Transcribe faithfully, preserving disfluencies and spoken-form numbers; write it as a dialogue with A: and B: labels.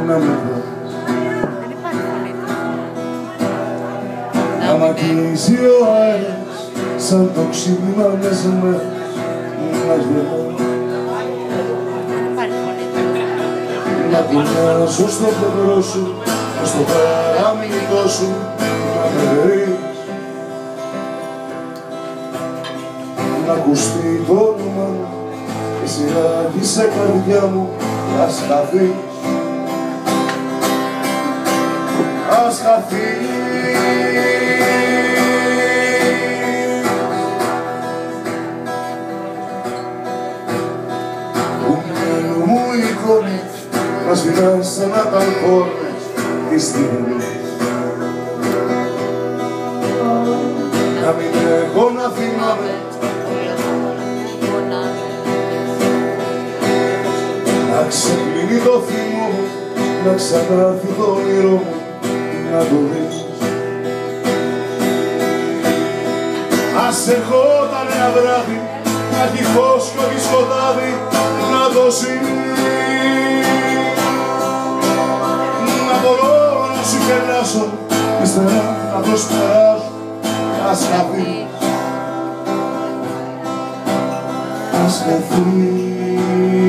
A: να με βρω. Να μ' αγγίζει ο αέρας σαν το ξύπνημα μέσα μέρας να σβηνώ. Να κουνιάζω στο πλευρό σου και στο παραμιλητό σου να με βρεις. Να ακουστεί το όνομα μου και σειράγει σε καρδιά μου. Ας χαθείς, ας χαθείς. Που μυαλού μου εικόνες να σφινάς σαν να ταλπώνες τη στιγμή. Να μην έχω να θυμάμαι, να ξεκλείνει το θυμό μου, να ξανάρθει το όνειρό μου, να το δεις. Ας ερχόταν ένα βράδυ, να έχει φως κι όχι σκοτάδι, να το ζεις. Να μπορώ να σου γελάσω, ύστερα να προσπεράσω, ας χαθείς, ας χαθείς.